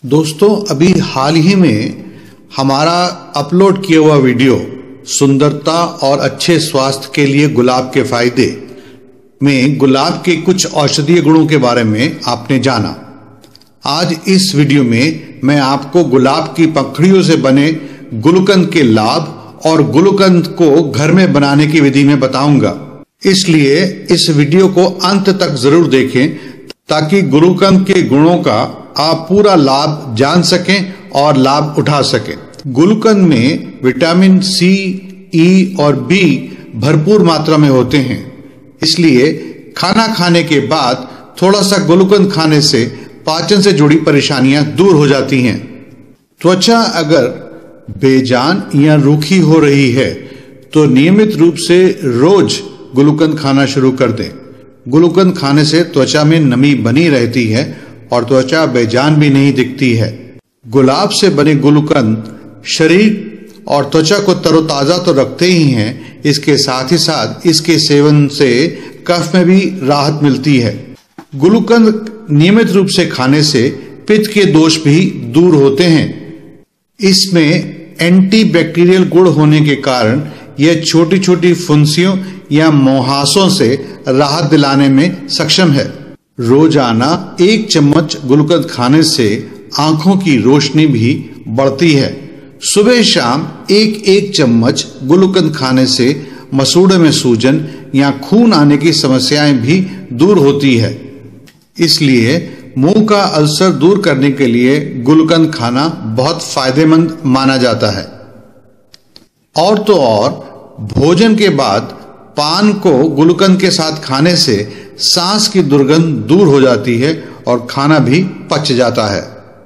दोस्तों, अभी हाल ही में हमारा अपलोड किया हुआ वीडियो सुंदरता और अच्छे स्वास्थ्य के लिए गुलाब के फायदे में गुलाब के कुछ औषधीय गुणों के बारे में आपने जाना। आज इस वीडियो में मैं आपको गुलाब की पंखुड़ियों से बने गुलकंद के लाभ और गुलकंद को घर में बनाने की विधि में बताऊंगा। इसलिए इस वीडियो को अंत तक जरूर देखें ताकि गुलकंद के गुणों का आप पूरा लाभ जान सकें और लाभ उठा सकें। गुलकंद में विटामिन सी, ई और बी भरपूर मात्रा में होते हैं, इसलिए खाना खाने के बाद थोड़ा सा गुलकंद खाने से पाचन से जुड़ी परेशानियां दूर हो जाती हैं। त्वचा अगर बेजान या रूखी हो रही है तो नियमित रूप से रोज गुलकंद खाना शुरू कर दें। गुलकंद खाने से त्वचा में नमी बनी रहती है और त्वचा बेजान भी नहीं दिखती है। गुलाब से बने गुलकंद शरीर और त्वचा को तरोताजा तो रखते ही हैं, इसके साथ ही साथ इसके सेवन से कफ में भी राहत मिलती है। गुलकंद नियमित रूप से खाने से पित्त के दोष भी दूर होते हैं। इसमें एंटीबैक्टीरियल गुण होने के कारण यह छोटी छोटी फुंसियों या मुहासों से राहत दिलाने में सक्षम है। रोजाना 1 चम्मच गुलकंद खाने से आंखों की रोशनी भी बढ़ती है। सुबह शाम 1-1 चम्मच गुलकंद खाने से मसूड़े में सूजन या खून आने की समस्याएं भी दूर होती है। इसलिए मुंह का अल्सर दूर करने के लिए गुलकंद खाना बहुत फायदेमंद माना जाता है। और तो और भोजन के बाद पान को गुलकंद के साथ खाने से सांस की दुर्गंध दूर हो जाती है और खाना भी पच जाता है।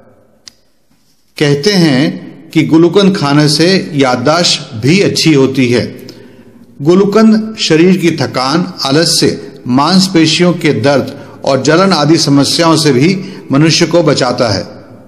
कहते हैं कि गुलकंद खाने से याददाश्त भी अच्छी होती है। गुलकंद शरीर की थकान, आलस्य, मांसपेशियों के दर्द और जलन आदि समस्याओं से भी मनुष्य को बचाता है।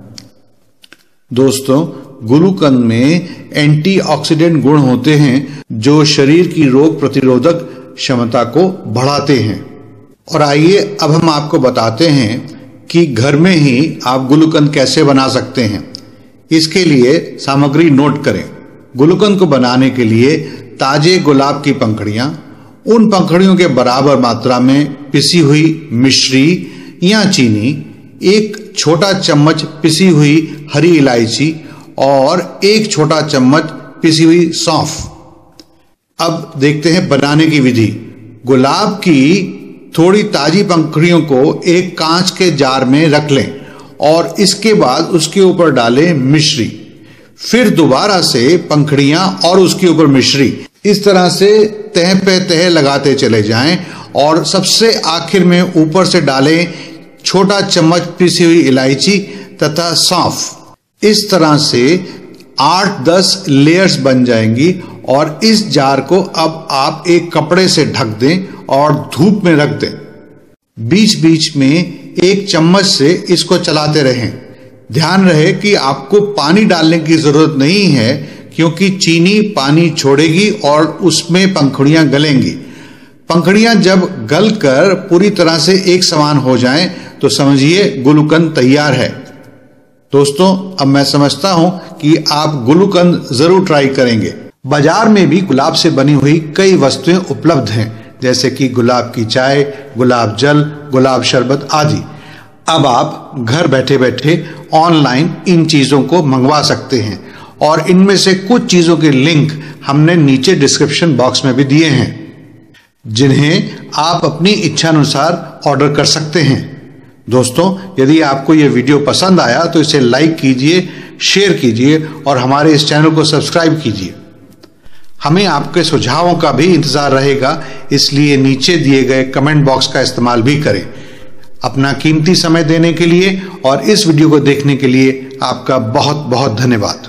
दोस्तों, गुलकंद में एंटीऑक्सीडेंट गुण होते हैं जो शरीर की रोग प्रतिरोधक क्षमता को बढ़ाते हैं। और आइए अब हम आपको बताते हैं कि घर में ही आप गुलकंद कैसे बना सकते हैं। इसके लिए सामग्री नोट करें। गुलकंद को बनाने के लिए ताजे गुलाब की पंखुड़ियां, उन पंखुड़ियों के बराबर मात्रा में पिसी हुई मिश्री या चीनी, 1 छोटा चम्मच पिसी हुई हरी इलायची और 1 छोटा चम्मच पिसी हुई सौंफ। अब देखते हैं बनाने की विधि। गुलाब की थोड़ी ताजी पंखुड़ियों को एक कांच के जार में रख लें और इसके बाद उसके ऊपर डालें मिश्री। फिर दोबारा से पंखुड़ियां और उसके ऊपर मिश्री। इस तरह से तह पे तह लगाते चले जाएं और सबसे आखिर में ऊपर से डालें छोटा चम्मच पिसी हुई इलायची तथा सौंफ। इस तरह से 8-10 लेयर्स बन जाएंगी और इस जार को अब आप एक कपड़े से ढक दें और धूप में रख दें। बीच बीच में 1 चम्मच से इसको चलाते रहें। ध्यान रहे कि आपको पानी डालने की जरूरत नहीं है, क्योंकि चीनी पानी छोड़ेगी और उसमें पंखुड़ियां गलेंगी। पंखुड़ियां जब गलकर पूरी तरह से एक समान हो जाएं तो समझिए गुलकंद तैयार है। दोस्तों, अब मैं समझता हूं कि आप गुलकंद जरूर ट्राई करेंगे। बाजार में भी गुलाब से बनी हुई कई वस्तुएं उपलब्ध हैं, जैसे कि गुलाब की चाय, गुलाब जल, गुलाब शरबत आदि। अब आप घर बैठे बैठे ऑनलाइन इन चीजों को मंगवा सकते हैं और इनमें से कुछ चीजों के लिंक हमने नीचे डिस्क्रिप्शन बॉक्स में भी दिए हैं, जिन्हें आप अपनी इच्छा अनुसार ऑर्डर कर सकते हैं। दोस्तों, यदि आपको यह वीडियो पसंद आया तो इसे लाइक कीजिए, शेयर कीजिए और हमारे इस चैनल को सब्सक्राइब कीजिए। हमें आपके सुझावों का भी इंतजार रहेगा, इसलिए नीचे दिए गए कमेंट बॉक्स का इस्तेमाल भी करें। अपना कीमती समय देने के लिए और इस वीडियो को देखने के लिए आपका बहुत बहुत धन्यवाद।